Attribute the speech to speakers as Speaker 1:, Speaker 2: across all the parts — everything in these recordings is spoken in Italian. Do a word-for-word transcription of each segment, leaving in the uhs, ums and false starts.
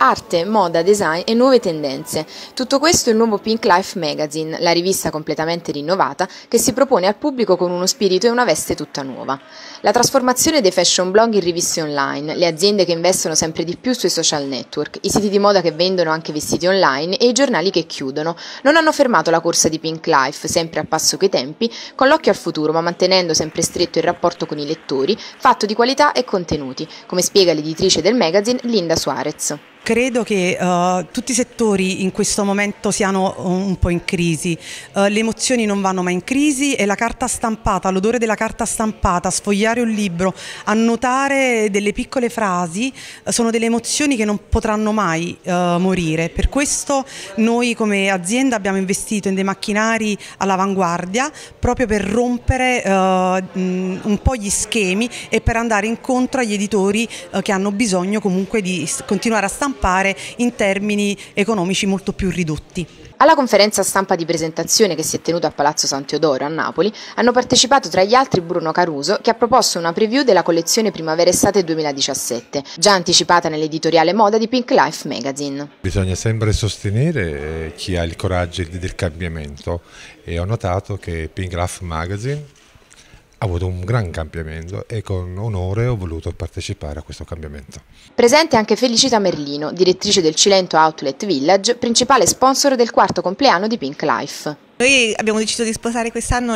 Speaker 1: arte, moda, design e nuove tendenze. Tutto questo è il nuovo Pink Life Magazine, la rivista completamente rinnovata che si propone al pubblico con uno spirito e una veste tutta nuova. La trasformazione dei fashion blog in riviste online, le aziende che investono sempre di più sui social network, i siti di moda che vendono anche vestiti online e i giornali che chiudono, non hanno fermato la corsa di Pink Life, sempre a passo coi tempi, con l'occhio al futuro ma mantenendo sempre stretto il rapporto con i lettori, fatto di qualità e contenuti, come spiega l'editrice del magazine Linda Suarez.
Speaker 2: Credo che uh, tutti i settori in questo momento siano un po' in crisi, uh, le emozioni non vanno mai in crisi e la carta stampata, l'odore della carta stampata, sfogliare un libro, annotare delle piccole frasi uh, sono delle emozioni che non potranno mai uh, morire. Per questo noi come azienda abbiamo investito in dei macchinari all'avanguardia proprio per rompere uh, mh, un po' gli schemi e per andare incontro agli editori uh, che hanno bisogno comunque di continuare a stampare in termini economici molto più ridotti.
Speaker 1: Alla conferenza stampa di presentazione che si è tenuta a Palazzo San Teodoro a Napoli hanno partecipato tra gli altri Bruno Caruso, che ha proposto una preview della collezione Primavera-Estate duemiladiciassette, già anticipata nell'editoriale moda di Pink Life Magazine.
Speaker 3: Bisogna sempre sostenere chi ha il coraggio del cambiamento e ho notato che Pink Life Magazine ha avuto un gran cambiamento e con onore ho voluto partecipare a questo cambiamento.
Speaker 1: Presente anche Felicita Merlino, direttrice del Cilento Outlet Village, principale sponsor del quarto compleanno di Pink Life.
Speaker 4: Noi abbiamo deciso di sposare quest'anno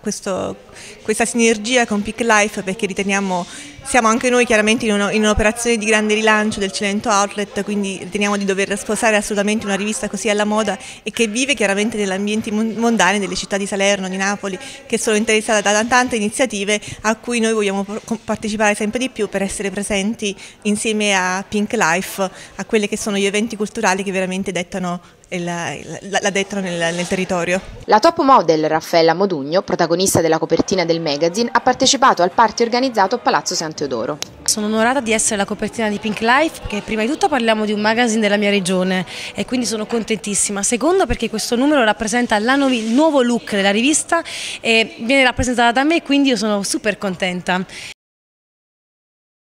Speaker 4: questa sinergia con Pink Life perché riteniamo, siamo anche noi chiaramente in un'operazione di grande rilancio del Cilento Outlet, quindi riteniamo di dover sposare assolutamente una rivista così alla moda e che vive chiaramente negli ambienti mondani delle città di Salerno, di Napoli, che sono interessate da tante iniziative a cui noi vogliamo partecipare sempre di più per essere presenti insieme a Pink Life, a quelli che sono gli eventi culturali che veramente dettano La, la, la dettano nel, nel territorio.
Speaker 1: La top model Raffaella Modugno, protagonista della copertina del magazine, ha partecipato al party organizzato a Palazzo San Teodoro.
Speaker 5: Sono onorata di essere la copertina di Pink Life perché prima di tutto parliamo di un magazine della mia regione e quindi sono contentissima. Secondo perché questo numero rappresenta la nuovi, il nuovo look della rivista e viene rappresentata da me e quindi io sono super contenta.